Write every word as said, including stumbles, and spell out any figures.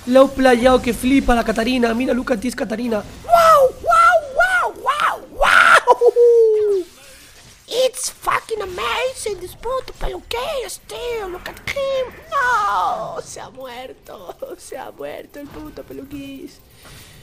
Le ha playado que flipa la Catarina. Mira, look at this Catarina. ¡Wow! ¡Wow! ¡Wow! ¡Wow! ¡Wow! It's fucking amazing. This puto peluqueros, tío. Look at him. No, se ha muerto. Se ha muerto el puto peluquis.